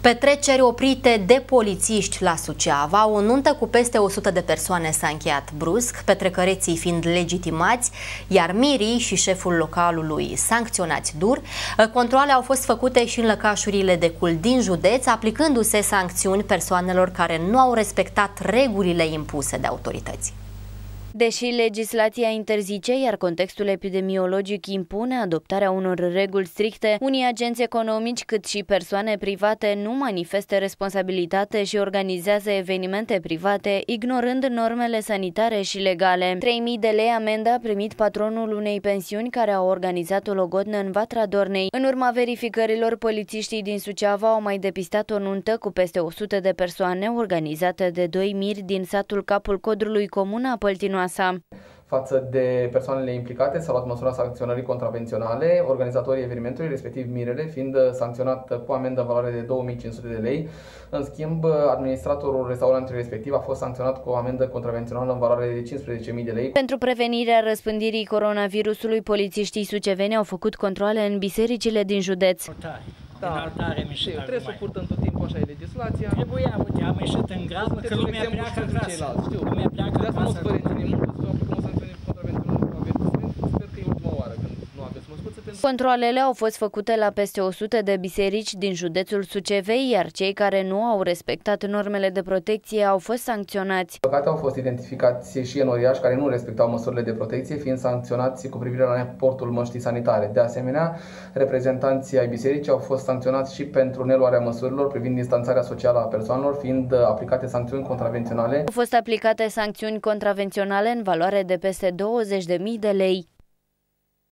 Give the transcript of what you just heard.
Petreceri oprite de polițiști la Suceava, o nuntă cu peste 100 de persoane s-a încheiat brusc, petrecăreții fiind legitimați, iar mirii și șeful localului sancționați dur. Controale au fost făcute și în lăcașurile de cult din județ, aplicându-se sancțiuni persoanelor care nu au respectat regulile impuse de autorități. Deși legislația interzice, iar contextul epidemiologic impune adoptarea unor reguli stricte, unii agenți economici cât și persoane private nu manifestă responsabilitate și organizează evenimente private, ignorând normele sanitare și legale. 3.000 de lei amendă a primit patronul unei pensiuni care a organizat o logodnă în Vatra Dornei. În urma verificărilor, polițiștii din Suceava au mai depistat o nuntă cu peste 100 de persoane, organizată de doi miri din satul Capul Codrului, comuna Păltinoasa. Față de persoanele implicate s-a luat măsura sancționării contravenționale, organizatorii evenimentului, respectiv mirele, fiind sancționat cu amendă în valoare de 2500 de lei. În schimb, administratorul restaurantului respectiv a fost sancționat cu o amendă contravențională în valoare de 15.000 de lei. Pentru prevenirea răspândirii coronavirusului, polițiștii suceveni au făcut controale în bisericile din județ. Trebuie să purtăm tot timpul, așa e legislația. Trebuia, uite, am ieșit în grabă, că lumea pleacă acasă. Lumea pleacă acasă. Să vă reținem mult, să aplicăm o sancțiune contravențională cu avertisment. Sper că e ultima oară când nu aveți măscuță. Controalele au fost făcute la peste 100 de biserici din județul Sucevei, iar cei care nu au respectat normele de protecție au fost sancționați. Păcate au fost identificați și enoriași care nu respectau măsurile de protecție, fiind sancționați cu privire la neportul măștii sanitare. De asemenea, reprezentanții ai bisericii au fost sancționați și pentru neluarea măsurilor privind distanțarea socială a persoanelor, fiind aplicate sancțiuni contravenționale. Au fost aplicate sancțiuni contravenționale în valoare de peste 20.000 de lei.